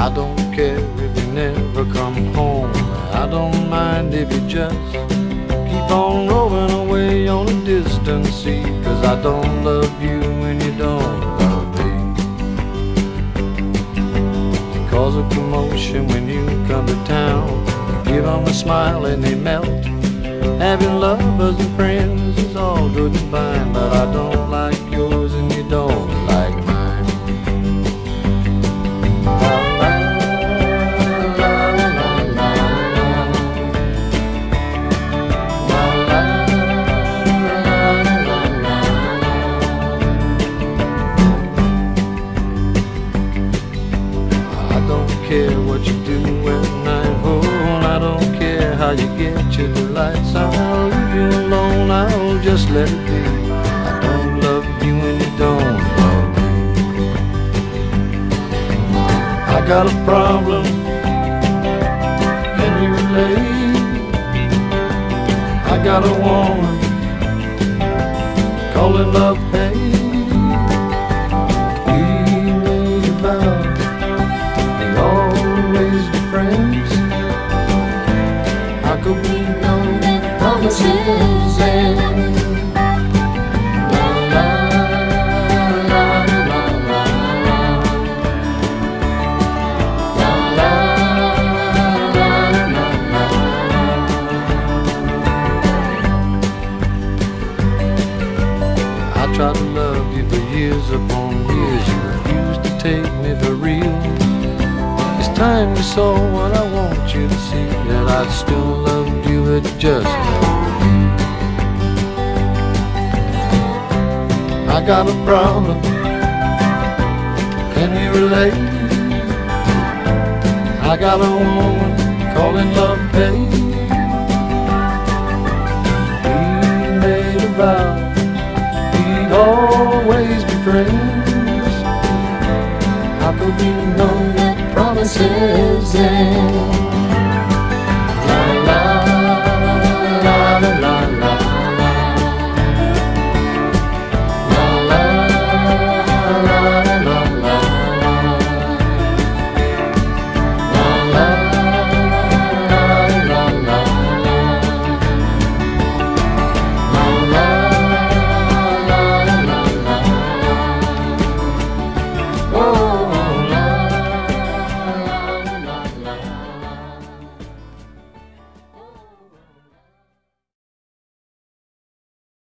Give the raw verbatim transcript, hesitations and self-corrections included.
I don't care if you never come home. I don't mind if you just keep on rolling away on a distant sea. Cause I don't love you when you don't love me. You cause a commotion when you come to town. You give them a smile and they melt. Having lovers and friends is all good and fine, but I don't like yours and you don't like mine. I don't care what you do at night, oh, I don't care how you get your delights. I'll leave you alone, I'll just let it be. I don't love you and you don't love me. I got a problem, can you relate? I got a woman, call it love hate. We made a vow, always be friends. How could we know that promises end? La la la la la la la la la la. I tried to love you for years upon years. You refused to take me for real. Time you saw what I want you to see, that I still loved you at just love me. I got a problem, can you relate? I got a woman calling love hate. We made a vow we'd always be friends. How could we know that promises end?